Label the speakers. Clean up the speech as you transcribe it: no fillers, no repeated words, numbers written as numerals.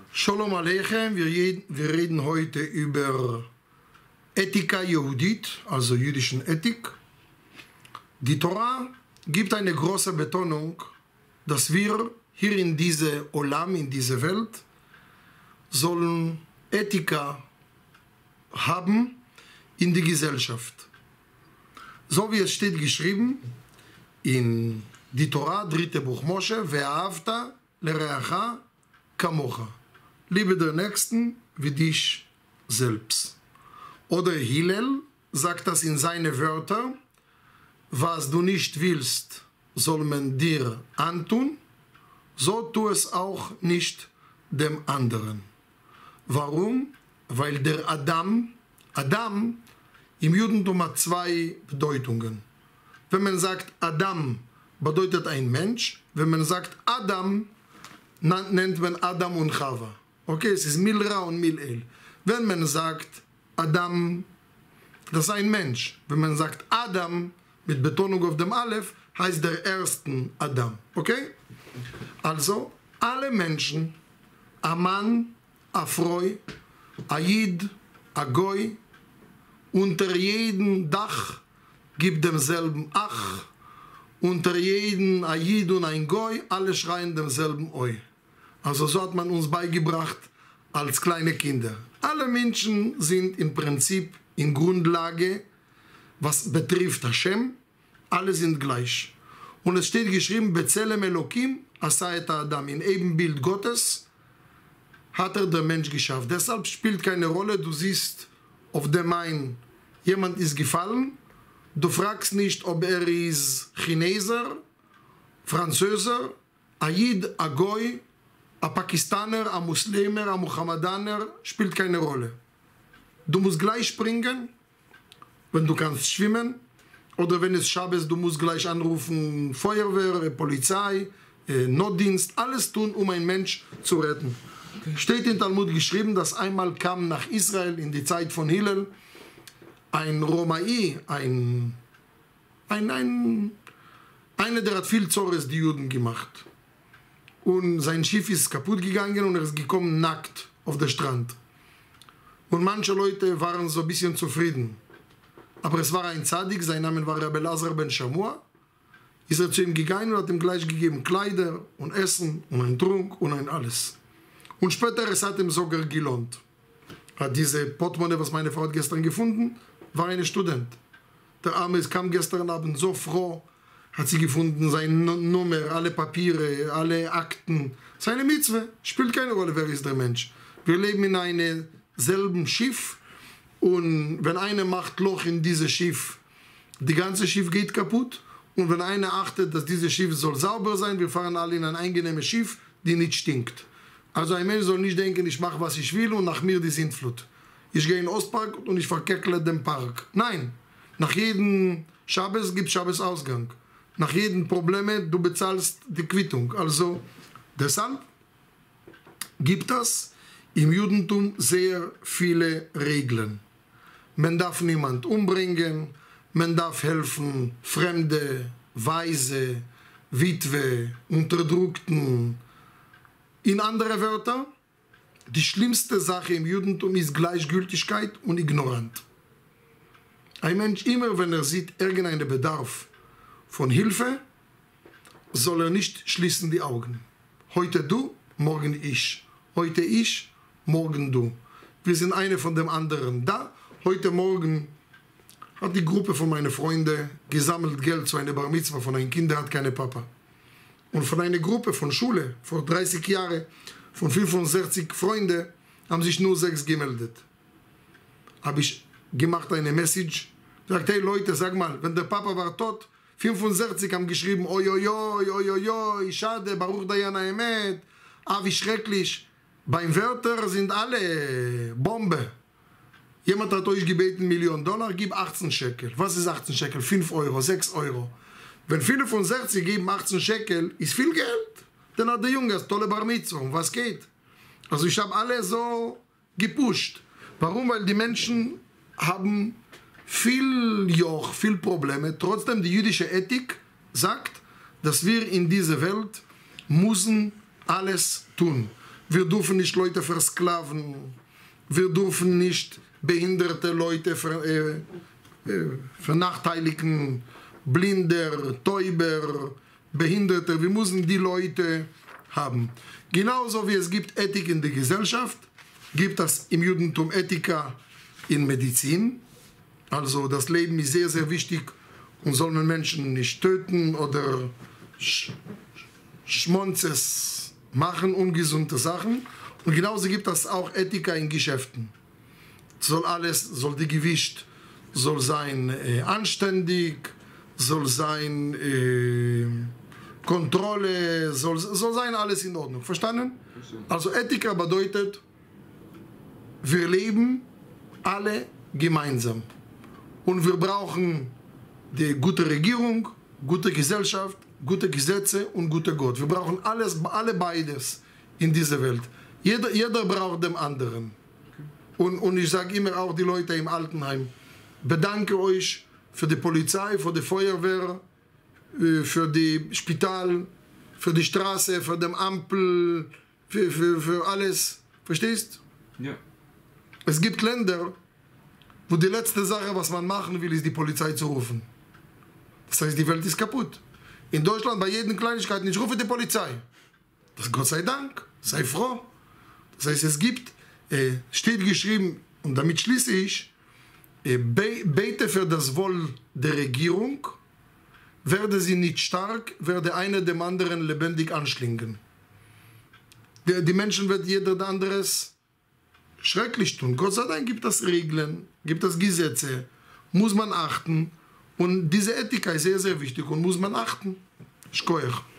Speaker 1: Shalom Aleichem, wir reden heute über Ethika Yehudit, also jüdischen Ethik. Die Torah gibt eine große Betonung, dass wir hier in diese Olam, in diese Welt, sollen Ethika haben in die Gesellschaft. So wie es steht geschrieben in die Torah, 3. Buch Moshe, Ve'ahavta lereacha kamocha. Liebe den Nächsten wie dich selbst. Oder Hillel sagt das in seine Wörter: Was du nicht willst, soll man dir antun, so tu es auch nicht dem anderen. Warum? Weil der Adam im Judentum hat zwei Bedeutungen. Wenn man sagt Adam, bedeutet ein Mensch. Wenn man sagt Adam, nennt man Adam und Chava. Okay, es ist Milra und Milel. Wenn man sagt Adam, das ist ein Mensch. Wenn man sagt Adam, mit Betonung auf dem Aleph, heißt der ersten Adam. Okay? Also, alle Menschen, a Mann, a Frau, a Yid, a Goy, unter jedem Dach gibt demselben Ach, unter jedem a Yid und ein Goy, alle schreien demselben Oi. Also so hat man uns beigebracht als kleine Kinder. Alle Menschen sind im Prinzip in Grundlage, was betrifft Hashem, alle sind gleich. Und es steht geschrieben, B'Tselem Elokim, asa et Adam, in Ebenbild Gottes hat der Mensch geschafft. Deshalb spielt keine Rolle, du siehst auf dem einen, jemand ist gefallen, du fragst nicht, ob ist Chineser, Französer, a Yid, a Goy, a Pakistaner, a Muslimer, a Muhammadaner, spielt keine Rolle. Du musst gleich springen, wenn du kannst schwimmen, oder wenn es Schabes, du musst gleich anrufen, Feuerwehr, Polizei, Notdienst, alles tun, um einen Mensch zu retten. Okay. Steht in Talmud geschrieben, dass einmal kam nach Israel in die Zeit von Hillel ein Romai, einer, der hat viel Zores die Juden gemacht. Und sein Schiff ist kaputt gegangen und er ist gekommen nackt auf den Strand. Und manche Leute waren so ein bisschen zufrieden. Aber es war ein Zadik, sein Name war Rabbi Elazar ben Shamua. Ist er zu ihm gegangen und hat ihm gleich gegeben Kleider und Essen und ein Trunk und ein alles. Und später, es hat ihm sogar gelohnt. Hat diese Portemonnaie, was meine Frau hat gestern gefunden, war ein Student. Der Arme kam gestern Abend so froh, hat sie gefunden, seine Nummer, alle Papiere, alle Akten. Seine Mitzwe, spielt keine Rolle, wer ist der Mensch. Wir leben in einem selben Schiff und wenn einer macht Loch in dieses Schiff, die ganze Schiff geht kaputt. Und wenn einer achtet, dass dieses Schiff soll sauber sein, wir fahren alle in ein angenehmes Schiff, die nicht stinkt. Also ein Mensch soll nicht denken, ich mache, was ich will und nach mir die Sintflut. Ich gehe in den Ostpark und ich verkeckle den Park. Nein, nach jedem Schabes gibt es Schabes-Ausgang. Nach jedem Problem, du bezahlst die Quittung. Also deshalb gibt es im Judentum sehr viele Regeln. Man darf niemand umbringen, man darf helfen Fremde, Waise, Witwe, Unterdrückten. In anderen Wörtern, die schlimmste Sache im Judentum ist Gleichgültigkeit und Ignoranz. Ein Mensch, immer wenn er sieht irgendeinen Bedarf von Hilfe, soll er nicht schließen die Augen. Heute du, morgen ich. Heute ich, morgen du. Wir sind eine von dem anderen da. Heute Morgen hat die Gruppe von meinen Freunden gesammelt Geld zu einer Bar Mitzvah von einem Kind, der hat keine Papa. Und von einer Gruppe von Schule, vor 30 Jahren, von 65 Freunden, haben sich nur 6 gemeldet. Habe ich gemacht eine Message, gesagt, hey Leute, sag mal, wenn der Papa war tot, 65 haben geschrieben, oi, oi, oi, oi, oi, oi, schade, Baruch Dayan Haemet, wie schrecklich. Beim Wörter sind alle Bombe. Jemand hat euch gebeten, $1 Million, gib 18 Shekel. Was ist 18 Shekel? 5 Euro, 6 Euro. Wenn viele von 60 geben 18 Shekel, ist viel Geld. Dann hat der Junge das tolle Bar Mitzvah. Was geht? Also ich habe alle so gepusht. Warum? Weil die Menschen haben viel Joch, viel Probleme. Trotzdem, die jüdische Ethik sagt, dass wir in dieser Welt müssen alles tun. Wir dürfen nicht Leute versklaven. Wir dürfen nicht behinderte Leute vernachteiligen, Blinder, Täuber, Behinderte. Wir müssen die Leute haben. Genauso wie es gibt Ethik in der Gesellschaft, gibt es im Judentum Ethika in Medizin. Also das Leben ist sehr, sehr wichtig und soll man Menschen nicht töten oder Schmonzes machen, ungesunde Sachen. Und genauso gibt es auch Ethika in Geschäften. Soll die Gewicht soll sein anständig, soll sein Kontrolle, soll sein alles in Ordnung. Verstanden? Also Ethika bedeutet, wir leben alle gemeinsam. Und wir brauchen die gute Regierung, gute Gesellschaft, gute Gesetze und gute Gott. Wir brauchen alle beides in dieser Welt. Jeder braucht den anderen. Und ich sage immer auch die Leute im Altenheim, bedanke euch für die Polizei, für die Feuerwehr, für die Spital, für die Straße, für die Ampel, für alles. Verstehst?
Speaker 2: Ja.
Speaker 1: Es gibt Länder, wo die letzte Sache, was man machen will, ist die Polizei zu rufen. Das heißt, die Welt ist kaputt. In Deutschland bei jeder Kleinigkeit, ich rufe die Polizei. Das Gott sei Dank, sei froh. Das heißt, es gibt, steht geschrieben, und damit schließe ich, bete für das Wohl der Regierung, werde sie nicht stark, werde einer dem anderen lebendig anschlingen. Die Menschen wird jeder der anderes schrecklich tun. Gott sei Dank gibt es Regeln, gibt es Gesetze, muss man achten. Und diese Ethik ist sehr, sehr wichtig und muss man achten. Schkoech.